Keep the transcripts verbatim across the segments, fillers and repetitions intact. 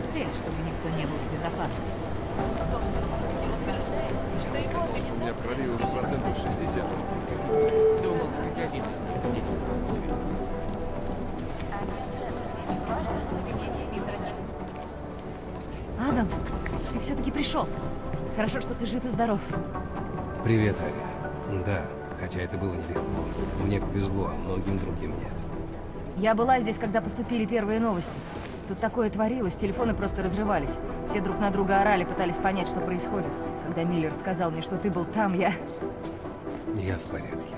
цель, чтобы никто не был в безопасности. Что его организация... У меня в крови уже процентов шестьдесят. Думал, хоть один из них не Адам, ты все-таки пришел. Хорошо, что ты жив и здоров. Привет, Ария. Да, хотя это было нелегко. Мне повезло, а многим другим нет. Я была здесь, когда поступили первые новости. Тут такое творилось, телефоны просто разрывались. Все друг на друга орали, пытались понять, что происходит. Когда Миллер сказал мне, что ты был там, я... Я в порядке.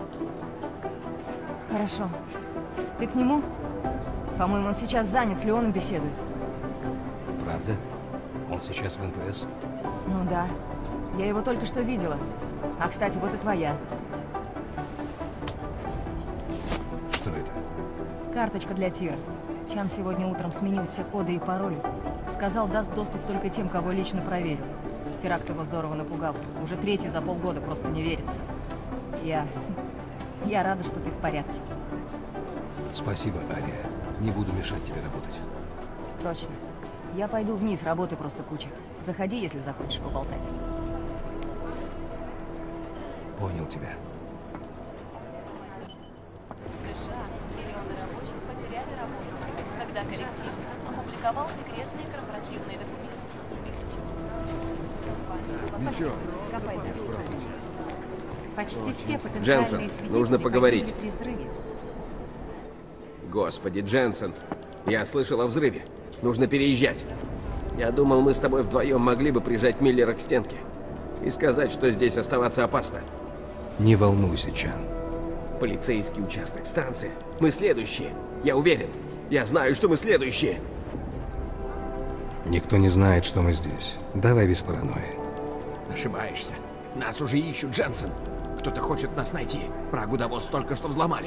Хорошо. Ты к нему? По-моему, он сейчас занят, с Леоном беседует. Правда? Он сейчас в эн пэ эс? Ну да. Я его только что видела. А, кстати, вот и твоя. Что это? Карточка для Тира. Чан сегодня утром сменил все коды и пароли. Сказал, даст доступ только тем, кого лично проверю. Теракт его здорово напугал. Уже третий за полгода, просто не верится. Я... Я рада, что ты в порядке. Спасибо, Ария. Не буду мешать тебе работать. Точно. Я пойду вниз, работы просто куча. Заходи, если захочешь поболтать. Понял тебя. В США миллионы рабочих потеряли работу, когда коллектив опубликовал секретные корпоративные документы. Ничего. Почти все потенциальные Дженсен, свидетели нужно поговорить. погибли при взрыве. Господи, Дженсен, я слышал о взрыве. Нужно переезжать. Я думал, мы с тобой вдвоем могли бы прижать Миллера к стенке и сказать, что здесь оставаться опасно. Не волнуйся, Чан. Полицейский участок, станция. Мы следующие. Я уверен. Я знаю, что мы следующие. Никто не знает, что мы здесь. Давай без паранойи. Ошибаешься. Нас уже ищут, Дженсен. Кто-то хочет нас найти. Прагу Давос только что взломали.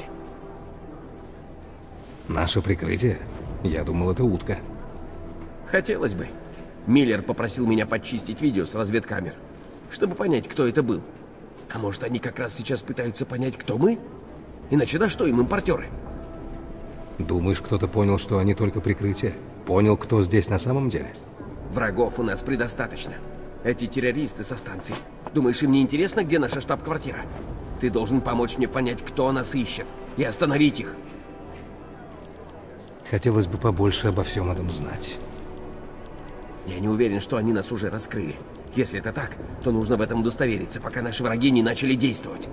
Наше прикрытие? Я думал, это утка. Хотелось бы. Миллер попросил меня подчистить видео с разведкамер, чтобы понять, кто это был. А может, они как раз сейчас пытаются понять, кто мы? Иначе на что им импортеры? Думаешь, кто-то понял, что они только прикрытие? Понял, кто здесь на самом деле? Врагов у нас предостаточно. Эти террористы со станции. Думаешь, им не интересно, где наша штаб-квартира? Ты должен помочь мне понять, кто нас ищет, и остановить их. Хотелось бы побольше обо всем этом знать. Я не уверен, что они нас уже раскрыли. Если это так, то нужно в этом удостовериться, пока наши враги не начали действовать.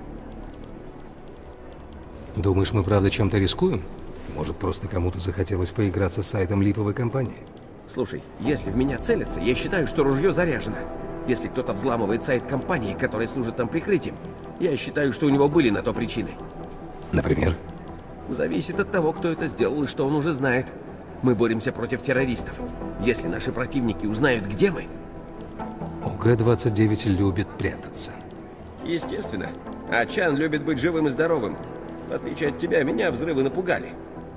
Думаешь, мы правда чем-то рискуем? Может, просто кому-то захотелось поиграться с сайтом липовой компании? Слушай, если в меня целятся, я считаю, что ружье заряжено. Если кто-то взламывает сайт компании, которая служит нам прикрытием, я считаю, что у него были на то причины. Например? Зависит от того, кто это сделал и что он уже знает. Мы боремся против террористов. Если наши противники узнают, где мы... О гэ двадцать девять любит прятаться. Естественно. А Чан любит быть живым и здоровым. В отличие от тебя, меня взрывы напугали.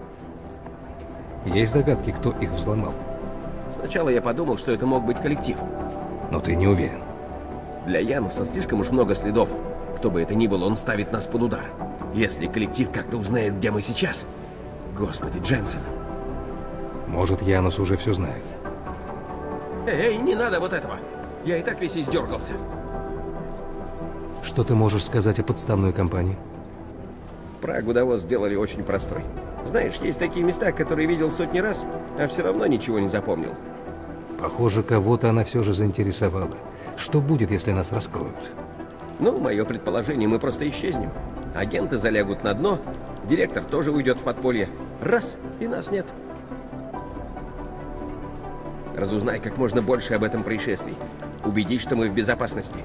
Есть догадки, кто их взломал? Сначала я подумал, что это мог быть коллектив. Но ты не уверен. Для Януса слишком уж много следов. Кто бы это ни был, он ставит нас под удар. Если коллектив как-то узнает, где мы сейчас... Господи, Дженсен. Может, Янус уже все знает. Эй, эй, не надо вот этого. Я и так весь издергался. Что ты можешь сказать о подставной компании? Прагу Давос сделали очень простой. Знаешь, есть такие места, которые видел сотни раз, а все равно ничего не запомнил. Похоже, кого-то она все же заинтересовала. Что будет, если нас раскроют? Ну, мое предположение, мы просто исчезнем. Агенты залягут на дно, директор тоже уйдет в подполье. Раз, и нас нет. Разузнай как можно больше об этом происшествии. Убедись, что мы в безопасности.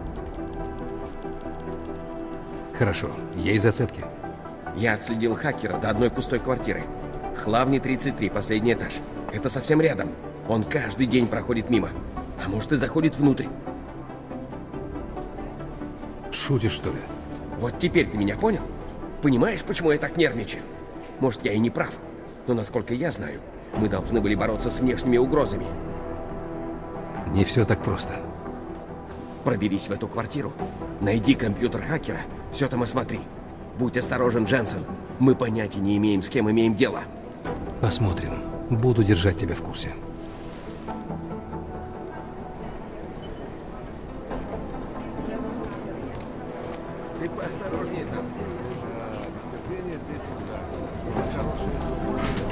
Хорошо. Есть зацепки? Я отследил хакера до одной пустой квартиры. Хлавни тридцать три, последний этаж. Это совсем рядом. Он каждый день проходит мимо. А может, и заходит внутрь. Шутишь, что ли? Вот теперь ты меня понял? Понимаешь, почему я так нервничаю? Может, я и не прав. Но, насколько я знаю, мы должны были бороться с внешними угрозами. Не все так просто. Проберись в эту квартиру. Найди компьютер хакера. Все там осмотри. Будь осторожен, Дженсен. Мы понятия не имеем, с кем имеем дело. Посмотрим. Буду держать тебя в курсе. Ты поосторожнее там. А, без терпения здесь нельзя. Хорошие.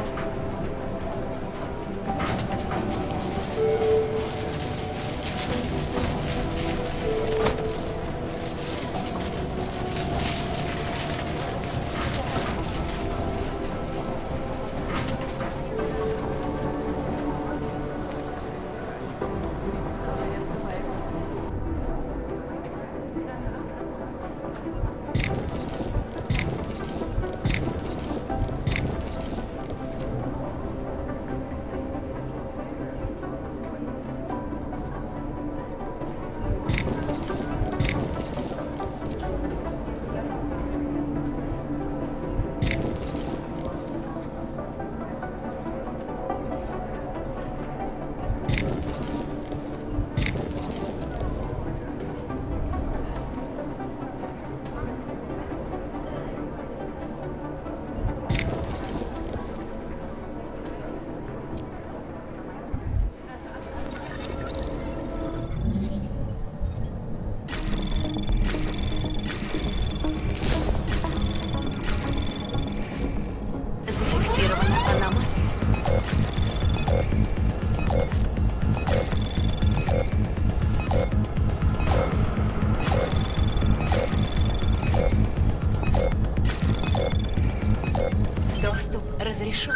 Доступ разрешен.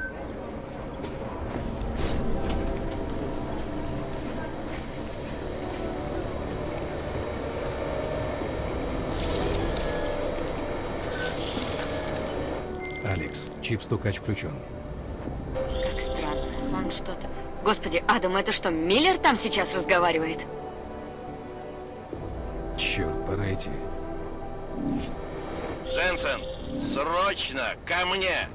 Алекс, чип-стукач включен. Как странно. Он что-то... Господи, Адам, это что, Миллер там сейчас разговаривает? Черт, пора идти. Дженсен, срочно ко мне!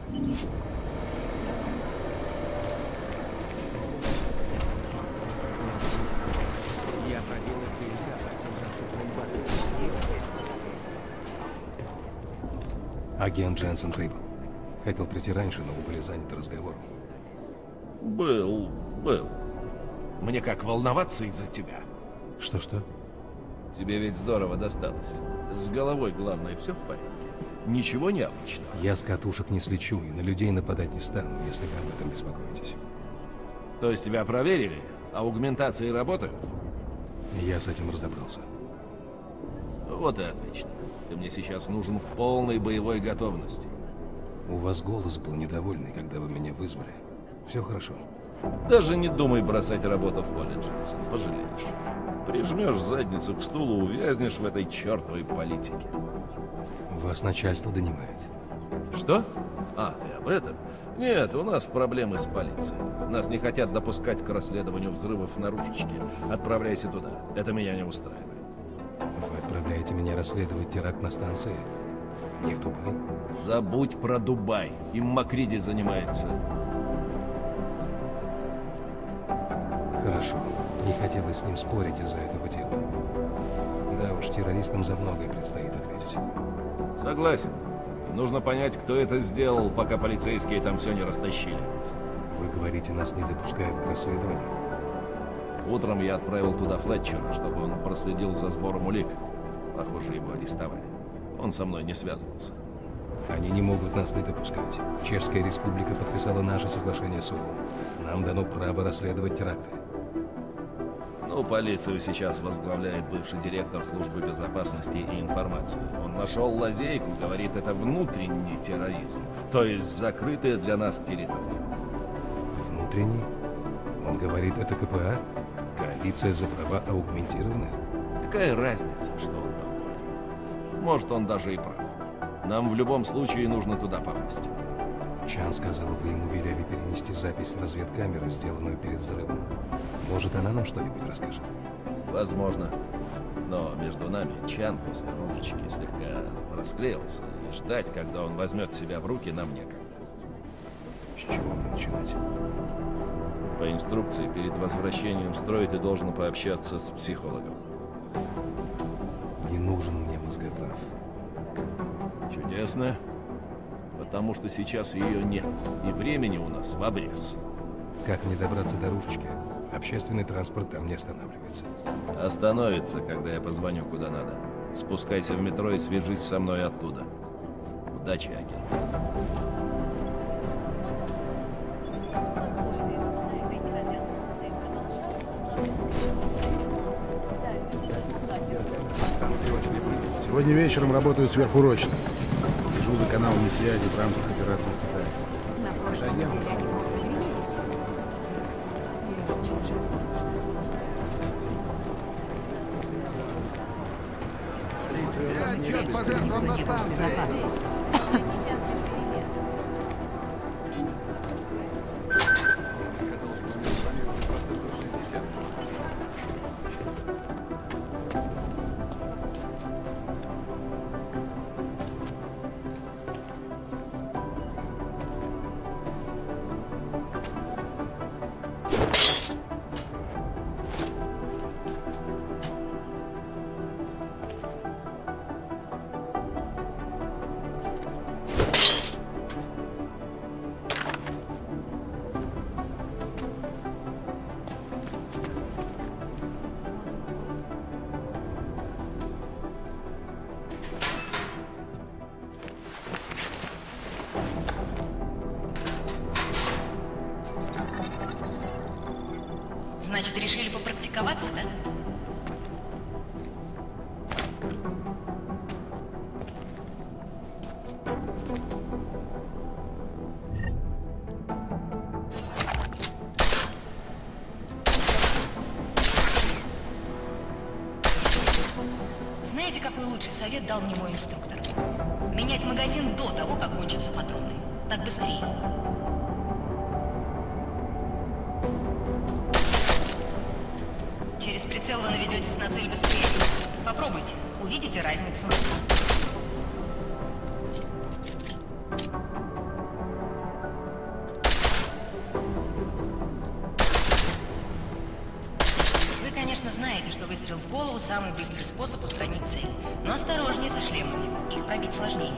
Агент Дженсен прибыл. Хотел прийти раньше, но вы были заняты разговором. Был, был. Мне как волноваться из-за тебя? Что-что? Тебе ведь здорово досталось. С головой, главное, все в порядке. Ничего необычного. Я с катушек не слечу и на людей нападать не стану, если вы об этом беспокоитесь. То есть тебя проверили? Аугментации работают? Я с этим разобрался. Вот и отлично. Ты мне сейчас нужен в полной боевой готовности. У вас голос был недовольный, когда вы меня вызвали. Все хорошо. Даже не думай бросать работу в поле, Дженсен. Пожалеешь. Прижмешь задницу к стулу, увязнешь в этой чертовой политике. Вас начальство донимает. Что? А, ты об этом? Нет, у нас проблемы с полицией. Нас не хотят допускать к расследованию взрывов на Ружечке. Отправляйся туда. Это меня не устраивает. Вы отправляете меня расследовать теракт на станции? Не в Дубай? Забудь про Дубай. Им Макриди занимается. Хорошо. Не хотелось с ним спорить из-за этого дела. Да уж, террористам за многое предстоит ответить. Согласен. Нужно понять, кто это сделал, пока полицейские там все не растащили. Вы говорите, нас не допускают к расследованию? Утром я отправил туда Флетчера, чтобы он проследил за сбором улик. Похоже, его арестовали. Он со мной не связывался. Они не могут нас не допускать. Чешская республика подписала наше соглашение с ООН. Нам дано право расследовать теракты. Ну, полицию сейчас возглавляет бывший директор службы безопасности и информации. Он нашел лазейку, говорит, это внутренний терроризм, то есть закрытая для нас территория. Внутренний? Он говорит, это КПА? Коалиция за права аугментированных? Какая разница, что он там говорит? Может, он даже и прав. Нам в любом случае нужно туда попасть. Чан сказал, вы ему велели перенести запись с разведкамеры, сделанную перед взрывом. Может, она нам что-нибудь расскажет? Возможно. Но между нами Чан после Ружечки слегка расклеился, и ждать, когда он возьмет себя в руки, нам некогда. С чего мне начинать? По инструкции, перед возвращением в строй ты должен пообщаться с психологом. Не нужен мне мозгоправ. Чудесно. Потому что сейчас ее нет, и времени у нас в обрез. Как мне добраться до Ружечки? Общественный транспорт там не останавливается. Остановится, когда я позвоню куда надо. Спускайся в метро и свяжись со мной оттуда. Удачи, агент. Подпольные веб-сайты и радиостанции продолжают разглашать. Сегодня вечером работаю сверхурочно. Слежу за каналами связи в рамках операции в Китае. На прошлой неделе они просто грели. Или очень жаль. Отчет по жертвам на станции. Значит, решили попрактиковаться, да? Знаете, какой лучший совет дал мне мой инструктор? Менять магазин до того, как кончатся патроны. Так быстрее. Через прицел вы наведетесь на цель быстрее. Попробуйте. Увидите разницу. Вы, конечно, знаете, что выстрел в голову – самый быстрый способ устранить цель. Но осторожнее со шлемами. Их пробить сложнее.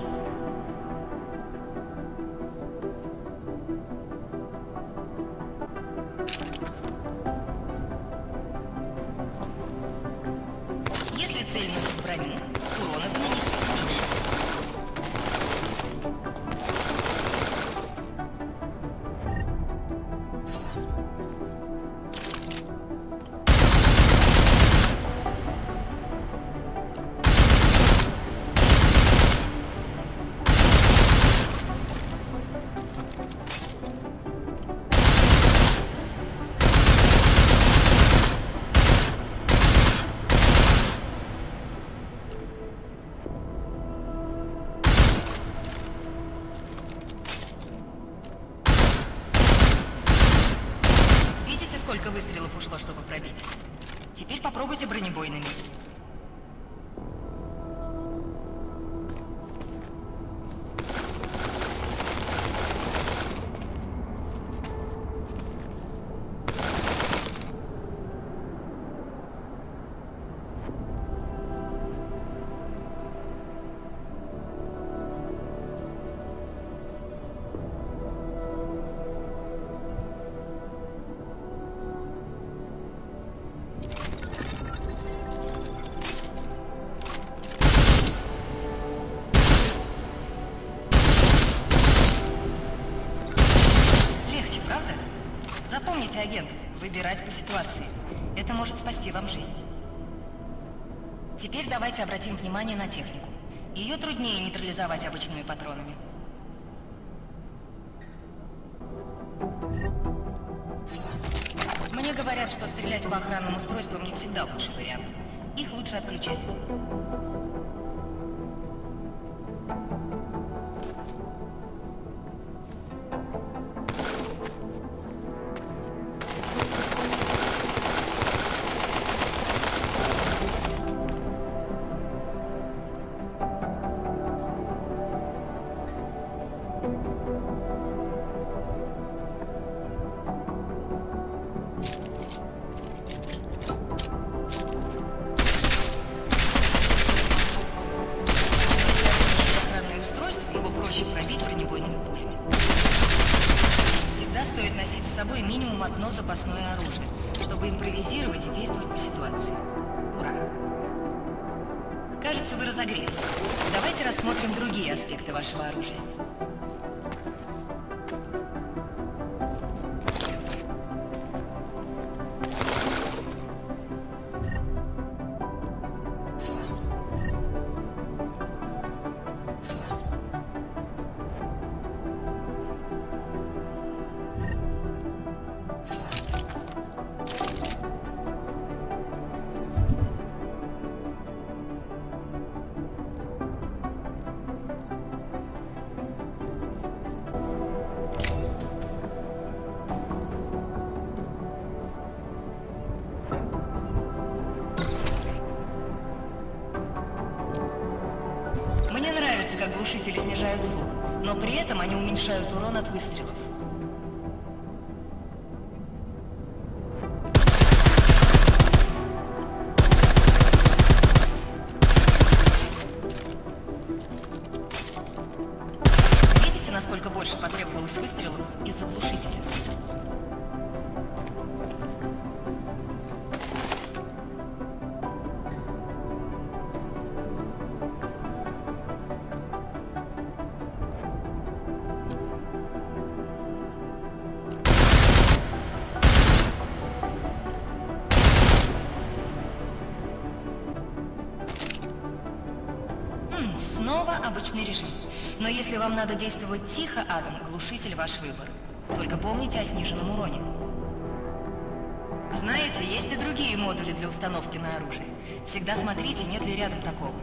Если цель носит броню, урона вы нанесете меньше. Сколько выстрелов ушло, чтобы пробить? Теперь попробуйте бронебойными. Запомните, агент, выбирать по ситуации. Это может спасти вам жизнь. Теперь давайте обратим внимание на технику. Ее труднее нейтрализовать обычными патронами. Мне говорят, что стрелять по охранным устройствам не всегда лучший вариант. Их лучше отключать. Стоит носить с собой минимум одно запасное оружие, чтобы импровизировать и действовать по ситуации. Ура! Кажется, вы разогрелись. Давайте рассмотрим другие аспекты вашего оружия. Мне нравится, как глушители снижают звук, но при этом они уменьшают урон от выстрелов. Видите, насколько больше потребовалось выстрелов из-за глушителя? Снова обычный режим. Но если вам надо действовать тихо, Адам, глушитель ваш выбор. Только помните о сниженном уроне. Знаете, есть и другие модули для установки на оружие. Всегда смотрите, нет ли рядом такого.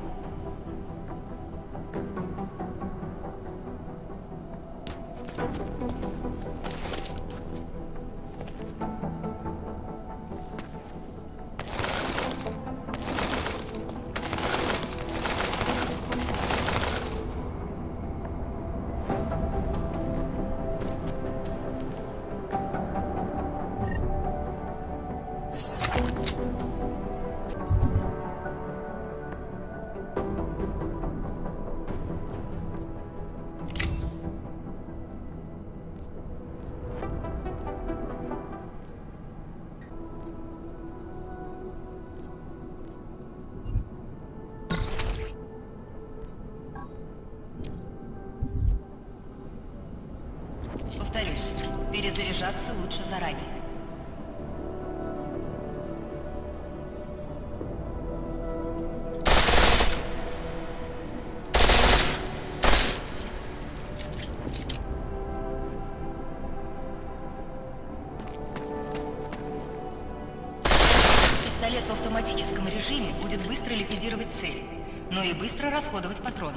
Повторюсь, перезаряжаться лучше заранее. Пистолет в автоматическом режиме будет быстро ликвидировать цели, но и быстро расходовать патроны.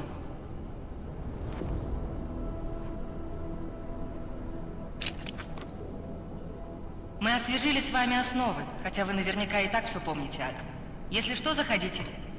Мы освежили с вами основы, хотя вы наверняка и так все помните, Адам. Если что, заходите.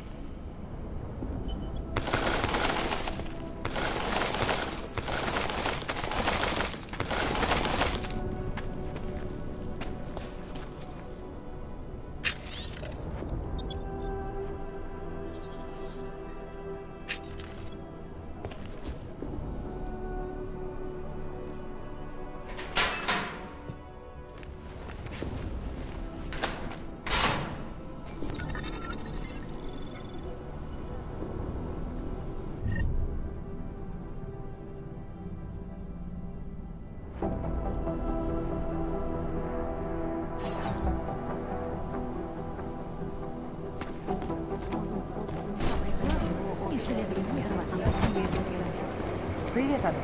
Привет, Адам.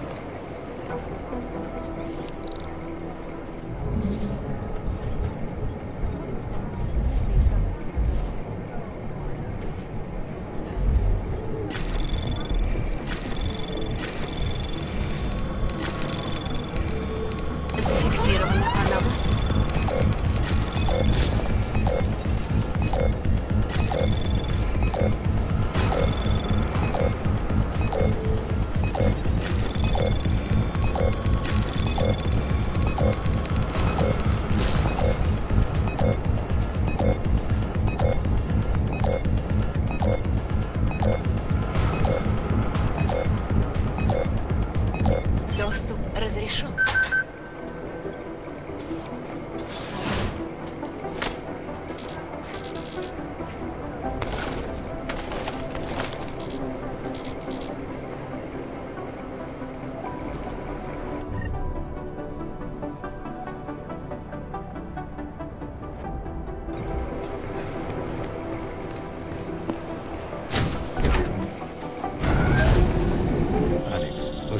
Зафиксирована она. Thank you.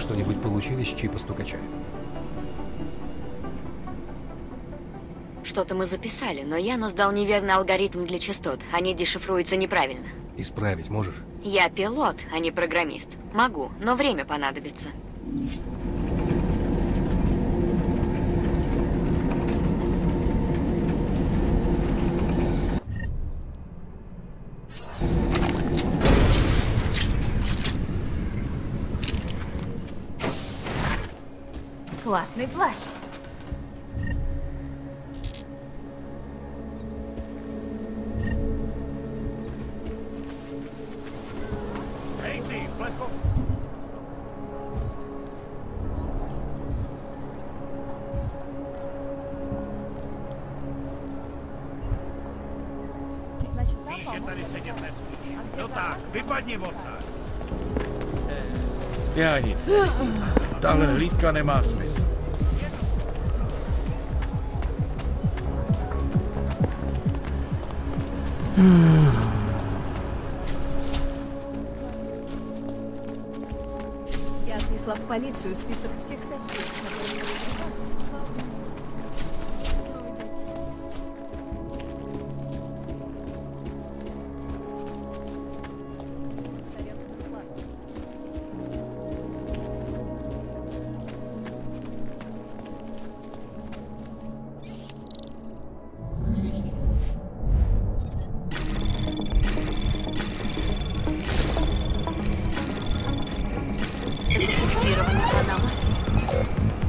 что-нибудь получили с чипа стукача? Что-то мы записали, но Янус дал неверный алгоритм для частот. Они дешифруются неправильно. Исправить можешь? Я пилот, а не программист. Могу, но время понадобится. Классный плащ. Ну так, vypadni oca. Já nic. Tahle hlídka nemá smysl. Я отнесла в полицию список всех соседей. Зафиксирована аномалия.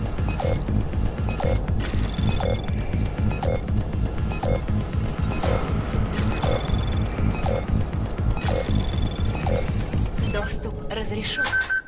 Доступ разрешен.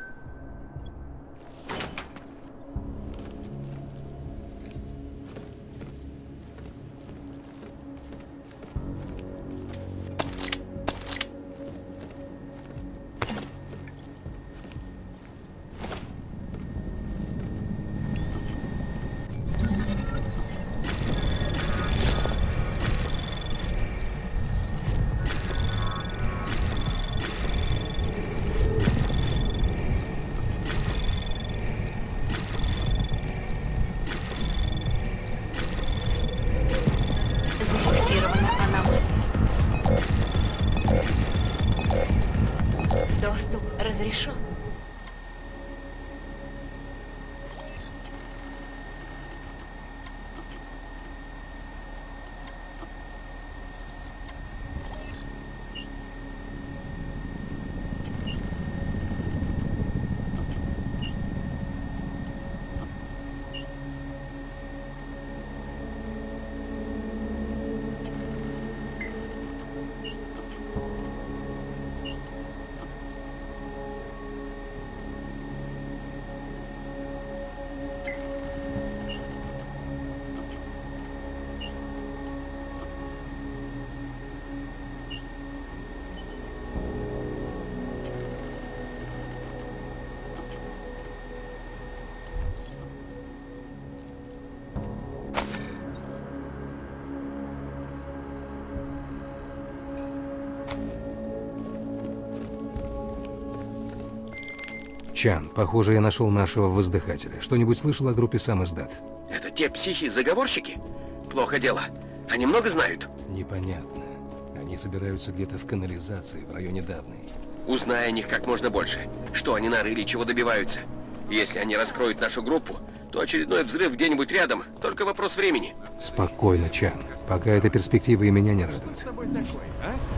Зафиксирована аномалия. Доступ разрешен. Чан, похоже, я нашел нашего воздыхателя. Что-нибудь слышал о группе «Сам издат»? Это те психи-заговорщики? Плохо дело. Они много знают? Непонятно. Они собираются где-то в канализации в районе Давной. Узнай о них как можно больше. Что они нарыли, чего добиваются. Если они раскроют нашу группу, то очередной взрыв где-нибудь рядом. Только вопрос времени. Спокойно, Чан. Пока эта перспектива и меня не радует. С тобой такой, а?